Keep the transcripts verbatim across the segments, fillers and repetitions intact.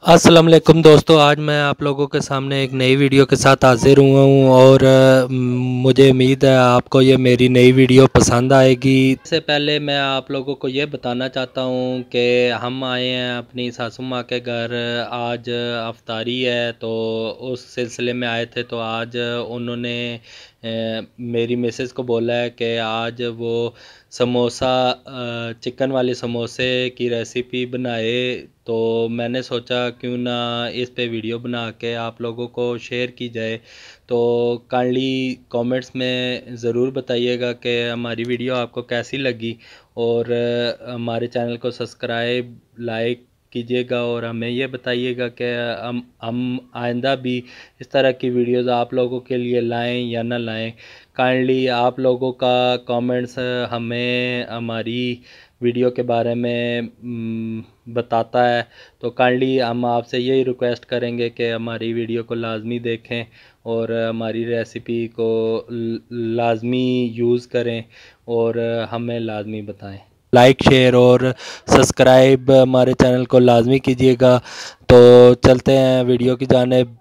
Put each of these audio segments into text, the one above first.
अस्सलाम वालेकुम दोस्तों, आज मैं आप लोगों के सामने एक नई वीडियो के साथ हाजिर हुआ हूँ और अ, मुझे उम्मीद है आपको ये मेरी नई वीडियो पसंद आएगी। इससे पहले मैं आप लोगों को ये बताना चाहता हूँ कि हम आए हैं अपनी सासू माँ के घर। आज अफ्तारी है तो उस सिलसिले में आए थे। तो आज उन्होंने अ, मेरी मिसेस को बोला है कि आज वो समोसा अ, चिकन वाले समोसे की रेसिपी बनाए। तो मैंने सोचा क्यों ना इस पे वीडियो बना के आप लोगों को शेयर की जाए। तो काइंडली कमेंट्स में ज़रूर बताइएगा कि हमारी वीडियो आपको कैसी लगी और अ, हमारे चैनल को सब्सक्राइब लाइक कीजिएगा और हमें ये बताइएगा कि हम हम आइंदा भी इस तरह की वीडियोस आप लोगों के लिए लाएं या ना लाएं। काइंडली आप लोगों का कमेंट्स हमें हमारी वीडियो के बारे में हम्म, बताता है। तो काइंडली हम आपसे यही रिक्वेस्ट करेंगे कि हमारी वीडियो को लाजमी देखें और हमारी रेसिपी को ल- लाजमी यूज़ करें और हमें लाजमी बताएं। लाइक शेयर और सब्सक्राइब हमारे चैनल को लाजमी कीजिएगा। तो चलते हैं वीडियो की जानिब।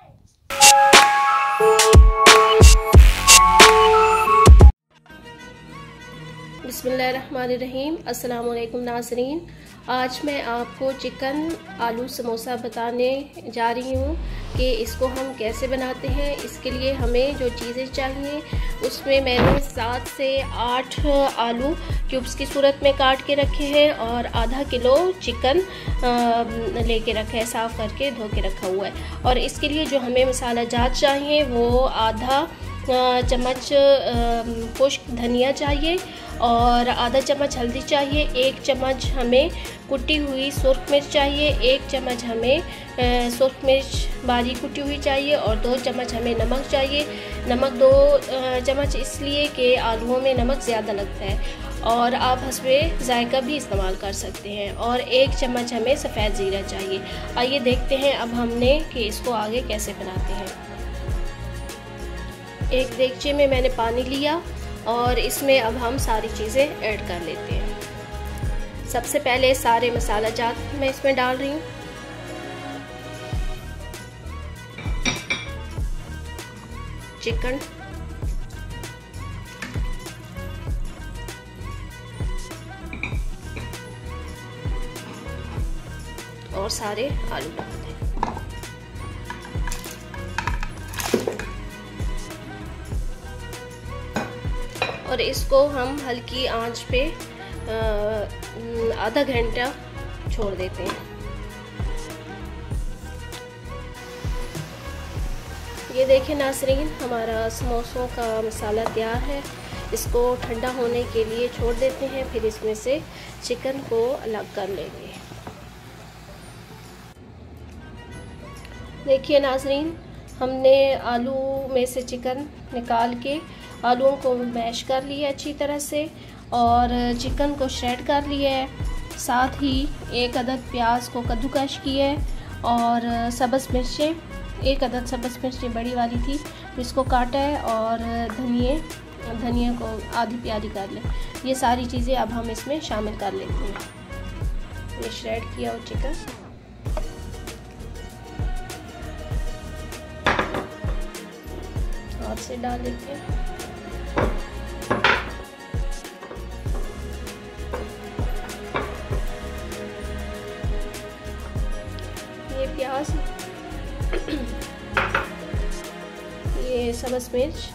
बिस्मिल्लाहिर्रहमानिर्रहीम। अस्सलाम वालेकुम नाज़रीन। आज मैं आपको चिकन आलू समोसा बताने जा रही हूँ कि इसको हम कैसे बनाते हैं। इसके लिए हमें जो चीज़ें चाहिए उसमें मैंने सात से आठ आलू क्यूब्स की सूरत में काट के रखे हैं और आधा किलो चिकन लेके रखा है, साफ़ करके धो के रखा हुआ है। और इसके लिए जो हमें मसाला जात चाहिए वो आधा चम्मच खुश्क धनिया चाहिए और आधा चम्मच हल्दी चाहिए, एक चम्मच हमें कुटी हुई सुर्ख मिर्च चाहिए, एक चम्मच हमें सुर्ख मिर्च बारीक कुटी हुई चाहिए और दो चम्मच हमें नमक चाहिए। नमक दो चम्मच इसलिए कि आलूओं में नमक ज़्यादा लगता है और आप हस्बे जायका भी इस्तेमाल कर सकते हैं। और एक चम्मच हमें सफ़ेद ज़ीरा चाहिए। आइए देखते हैं अब हमने कि इसको आगे कैसे बनाते हैं। एक देगचे में मैंने पानी लिया और इसमें अब हम सारी चीज़ें ऐड कर लेते हैं। सबसे पहले सारे मसाला जात मैं इसमें डाल रही हूँ। चिकन, और सारे आलू डाल दें। और इसको हम हल्की आंच पे आधा घंटा छोड़ देते हैं। ये देखें नाज़रीन, हमारा समोसों का मसाला तैयार है। इसको ठंडा होने के लिए छोड़ देते हैं, फिर इसमें से चिकन को अलग कर लेंगे। देखिए नाज़रीन, हमने आलू में से चिकन निकाल के आलूओं को मैश कर लिया अच्छी तरह से और चिकन को श्रेड कर लिया है। साथ ही एक अदद प्याज को कद्दूकश किया है और सब्ज़ मिर्चें, एक अदद सब्ज़ मिर्चें बड़ी वाली थी तो इसको काटा है और धनिए धनिया को आधी प्याली कर लें। ये सारी चीज़ें अब हम इसमें शामिल कर लेते हैं। ये श्रेड किया हुआ चिकन हाथ से डाल लेते हैं। ये प्याज, ये सब्ज़ मिर्च,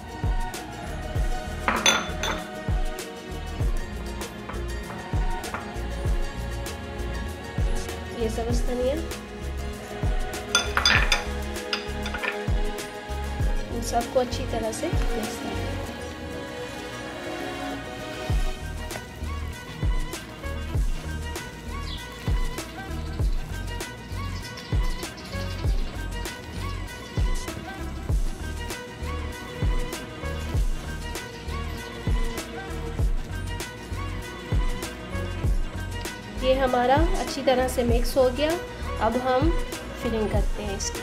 ये सब्ज़ धनिया, इन सबको अच्छी तरह से मिक्स कर लें। ये हमारा अच्छी तरह से मिक्स हो गया। अब हम फिलिंग करते हैं इसकी।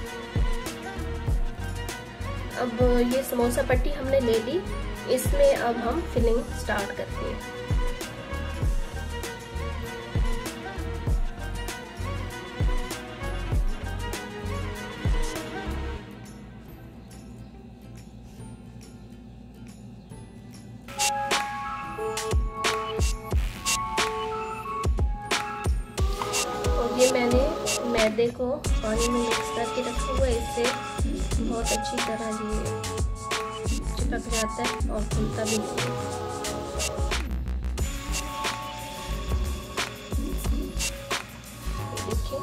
अब ये समोसा पट्टी हमने ले ली, इसमें अब हम फिलिंग स्टार्ट करते हैं। ये मैंने मैदे को पानी में मिक्स करके रखा हुआ है, इससे बहुत अच्छी तरह ये चिपक जाता है और फूलता भी नहीं है। देखिए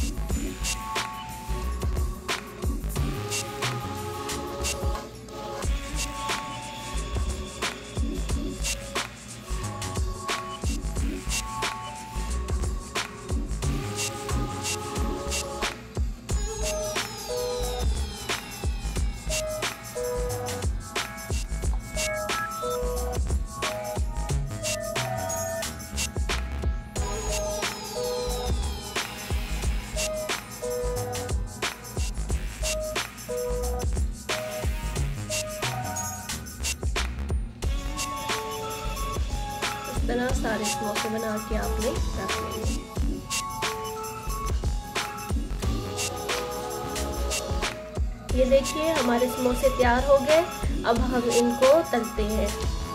इस तरह सारे समोसे बना के आपने रख लेंगे। ये देखिए हमारे समोसे तैयार हो गए। अब हम इनको तलते हैं।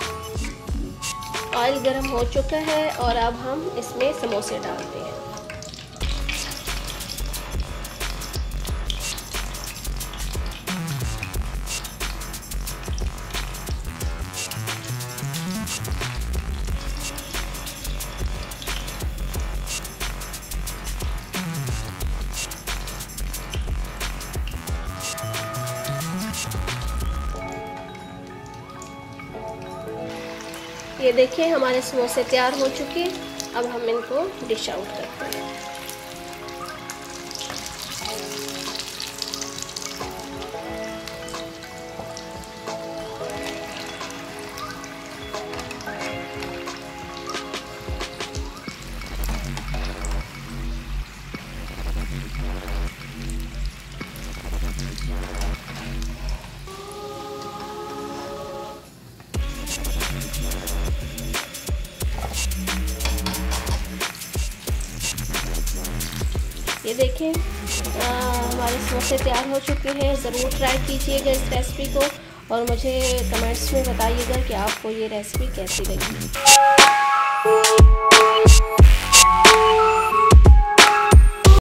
ऑयल गर्म हो चुका है और अब हम इसमें समोसे डालते हैं। ये देखिए हमारे समोसे तैयार हो चुके हैं। अब हम इनको डिश आउट करते हैं। ये देखें हमारे समोसे तैयार हो चुके हैं। ज़रूर ट्राई कीजिएगा इस रेसिपी को और मुझे कमेंट्स में बताइएगा कि आपको ये रेसिपी कैसी लगी।